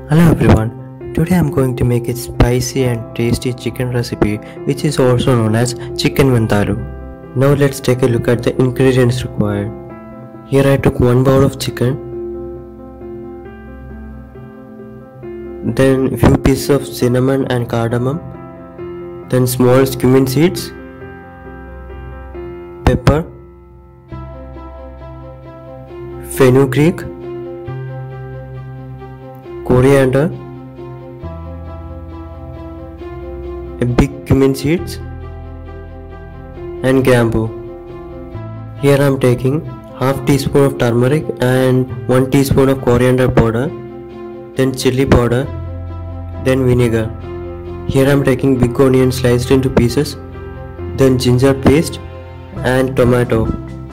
Hello everyone, today I'm going to make a spicy and tasty chicken recipe which is also known as chicken vantalu. Now let's take a look at the ingredients required. Here I took 1 bowl of chicken, then a few pieces of cinnamon and cardamom, then small cumin seeds, pepper, fenugreek, coriander, a big cumin seeds and gambu. Here I am taking half teaspoon of turmeric and 1 teaspoon of coriander powder, then chili powder, then vinegar. Here I am taking big onion sliced into pieces, then ginger paste and tomato.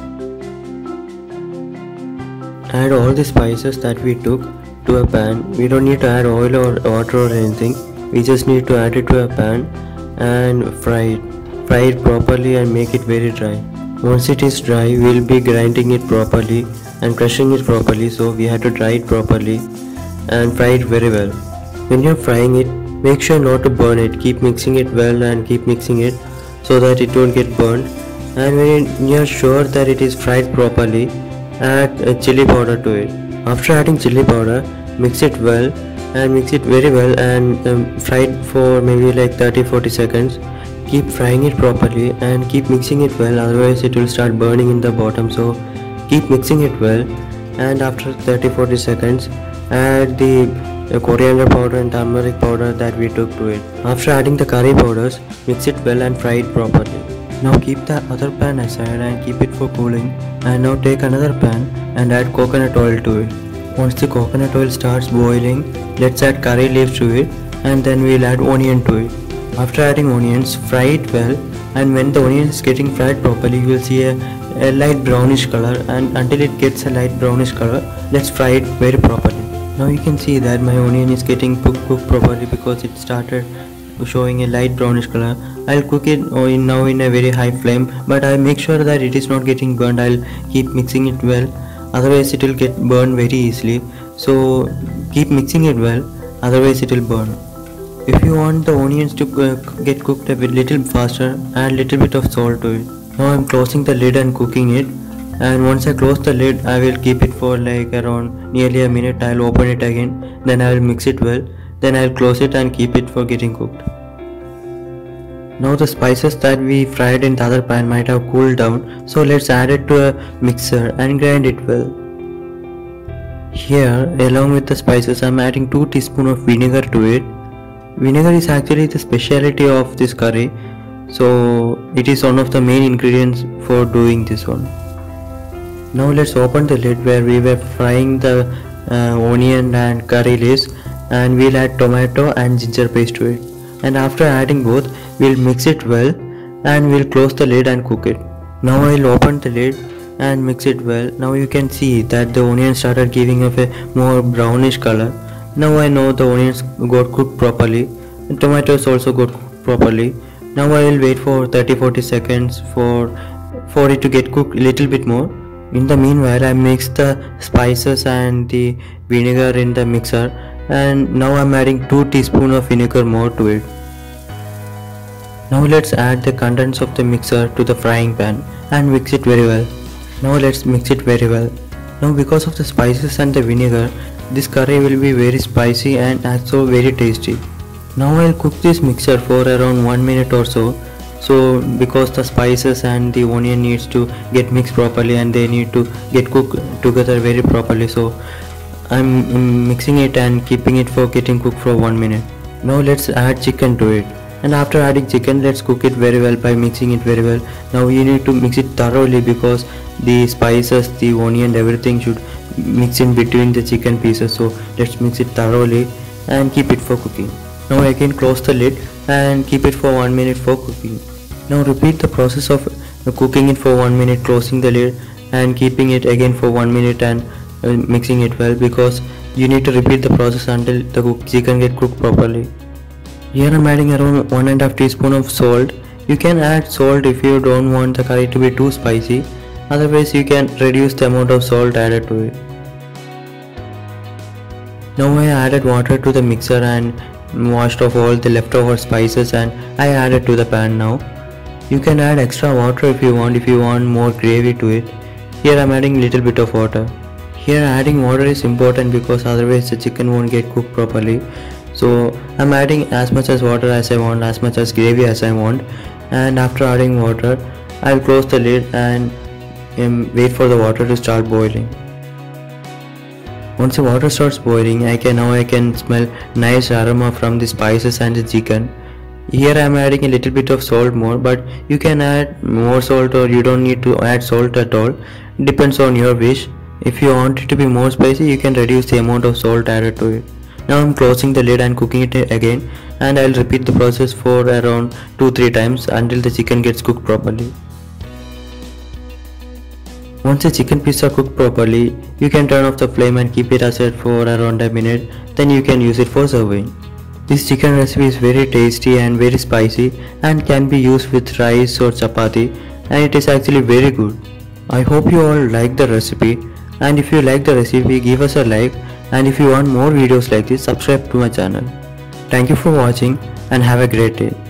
Add all the spices that we took to a pan. We don't need to add oil or water or anything. We just need to add it to a pan and fry it properly and make it very dry. Once it is dry, we'll be grinding it properly and crushing it properly, so we have to dry it properly and fry it very well. When you're frying it, make sure not to burn it. Keep mixing it well and keep mixing it so that it won't get burned. And when you're sure that it is fried properly, add chili powder to it. After adding chili powder, mix it well and mix it very well and fry it for maybe like 30-40 seconds. Keep frying it properly and keep mixing it well, otherwise it will start burning in the bottom, so keep mixing it well. And after 30-40 seconds, add the coriander powder and turmeric powder that we took to it. After adding the curry powders, mix it well and fry it properly. Now keep the other pan aside and keep it for cooling, and now take another pan and add coconut oil to it. Once the coconut oil starts boiling, let's add curry leaves to it and then we'll add onion to it. After adding onions, fry it well, and when the onion is getting fried properly, you will see a light brownish color, and until it gets a light brownish color, let's fry it very properly. Now you can see that my onion is getting cooked properly because it started showing a light brownish color. I'll cook it now in a very high flame, but I'll make sure that it is not getting burned. I'll keep mixing it well, otherwise it will get burned very easily. So keep mixing it well, otherwise it will burn. If you want the onions to get cooked a little faster, add little bit of salt to it. Now I'm closing the lid and cooking it, and once I close the lid, I will keep it for like around nearly a minute. I'll open it again, then I will mix it well, then I'll close it and keep it for getting cooked. Now the spices that we fried in the other pan might have cooled down, so let's add it to a mixer and grind it well. Here, along with the spices, I'm adding 2 teaspoons of vinegar to it. Vinegar is actually the specialty of this curry, so it is one of the main ingredients for doing this one. Now let's open the lid where we were frying the onion and curry leaves, and we'll add tomato and ginger paste to it. And after adding both, we'll mix it well and we'll close the lid and cook it. Now I'll open the lid and mix it well. Now you can see that the onion started giving off a more brownish color. Now I know the onions got cooked properly and tomatoes also got cooked properly. Now I will wait for 30-40 seconds for it to get cooked a little bit more. In the meanwhile, I mixed the spices and the vinegar in the mixer, and now I'm adding 2 teaspoons of vinegar more to it. Now let's add the contents of the mixer to the frying pan and mix it very well. Now let's mix it very well. Now because of the spices and the vinegar, this curry will be very spicy and also very tasty. Now I'll cook this mixture for around 1 minute or so. So because the spices and the onion needs to get mixed properly and they need to get cooked together very properly, so I'm mixing it and keeping it for getting cooked for 1 minute. Now let's add chicken to it, and after adding chicken, let's cook it very well by mixing it very well. Now you need to mix it thoroughly because the spices, the onion, everything should mix in between the chicken pieces, so let's mix it thoroughly and keep it for cooking. Now again close the lid and keep it for 1 minute for cooking. Now repeat the process of cooking it for 1 minute, closing the lid and keeping it again for 1 minute and mixing it well, because you need to repeat the process until the chicken get cooked properly. Here I'm adding around 1.5 teaspoon of salt. You can add salt if you don't want the curry to be too spicy. Otherwise you can reduce the amount of salt added to it. Now I added water to the mixer and washed off all the leftover spices, and I added to the pan now. You can add extra water if you want more gravy to it. Here I am adding little bit of water. Here adding water is important because otherwise the chicken won't get cooked properly. So I am adding as much as water as I want, as much as gravy as I want, and after adding water I will close the lid and wait for the water to start boiling. Once the water starts boiling, I can smell nice aroma from the spices and the chicken. Here I am adding a little bit of salt more, but you can add more salt or you don't need to add salt at all. Depends on your wish. If you want it to be more spicy, you can reduce the amount of salt added to it. Now I am closing the lid and cooking it again, and I will repeat the process for around 2-3 times until the chicken gets cooked properly. Once the chicken pieces are cooked properly, you can turn off the flame and keep it aside for around a minute, then you can use it for serving. This chicken recipe is very tasty and very spicy and can be used with rice or chapati, and it is actually very good. I hope you all like the recipe, and if you like the recipe, give us a like, and if you want more videos like this, subscribe to my channel. Thank you for watching and have a great day.